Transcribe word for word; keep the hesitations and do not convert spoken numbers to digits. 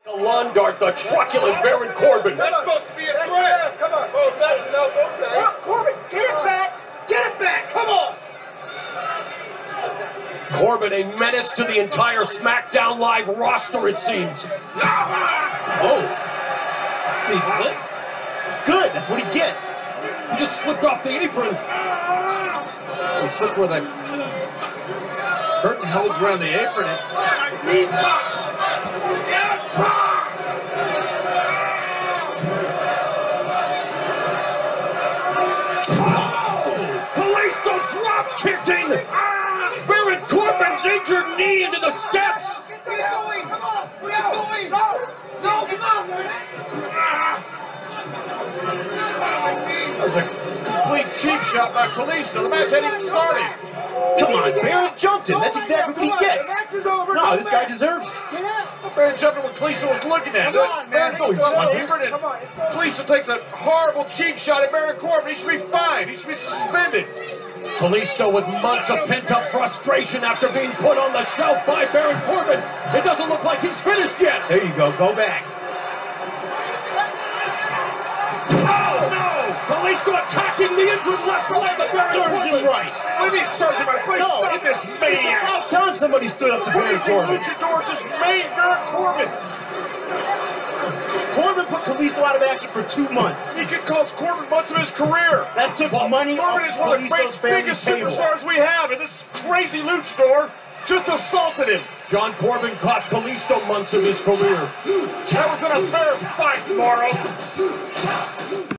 A lawn dart, the truculent Baron Corbin. That's supposed to be a threat. Come on. Oh, that's enough. Okay. Corbin, get it back. Get it back. Come on. Corbin, a menace to the entire SmackDown Live roster, it seems. Oh. He slipped? Good. That's what he gets. He just slipped off the apron. He slipped where the curtain holds around the apron. Kalisto drop kicking! Baron Corbin's injured knee into the steps! Where are you going? Come on. Where are you going? No. No, come on. That was a complete cheap shot by Kalisto. The match hadn't even started. Come on, Baron jumped him. That's exactly what he gets. The match is over. No, this guy deserves it. Get out. Baron jumped when Kalisto was looking at him. Come on, man. Baron goes, Come apron, and on, it's over. Kalisto takes a horrible cheap shot at Baron Corbin. He should be fined. He should be suspended. Kalisto with months of pent-up frustration after being put on the shelf by Baron Corbin. It doesn't look like he's finished yet. There you go. Go back. Oh, no! Kalisto attacking the injured left leg of Baron Turns him Corbin. right. What do you mean, Sergeant? My No, stop this It's maniac! about time somebody stood up to What Baron is he, Corbin. Luchador just made Baron Corbin? Corbin put Kalisto out of action for two months. He could cost Corbin months of his career. That took money off Corbin is one of the Kalisto's great, family's biggest table. superstars we have, and this crazy luchador just assaulted him. John Corbin cost Kalisto months of his career. That was an unfair fight, Morrow.